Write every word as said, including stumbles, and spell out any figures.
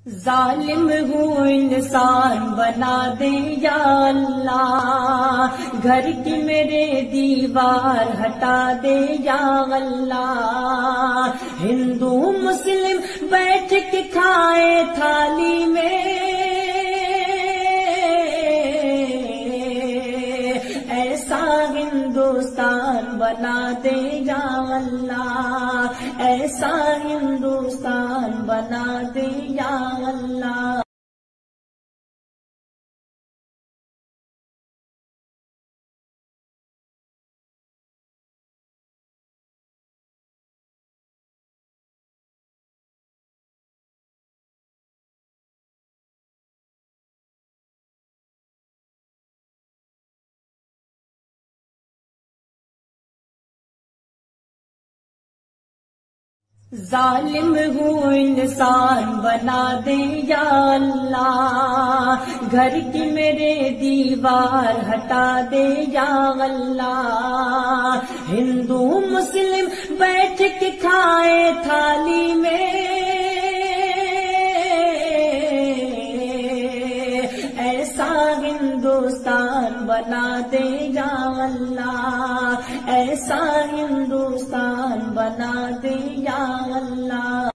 ظالم ہوں انسان بنا دے یا اللہ، گھر کی میرے دیوار ہٹا دے یا اللہ، ہندو مسلم بیٹھ کے کھائے تھالی میں، ایسا ہندوستان بنا دے یا اللہ، ایسا ہندوستان بنا دے یا اللہ۔ ظالم ہوں انسان بنا دے یا اللہ، گھر کی میرے دیوار ہٹا دے یا اللہ، ہندو مسلم بیٹھ کے کھائے تھالی میں، ایسا ہندوستان بنا دے یا اللہ، ایسا ہندوستان بنا دے یا اللہ۔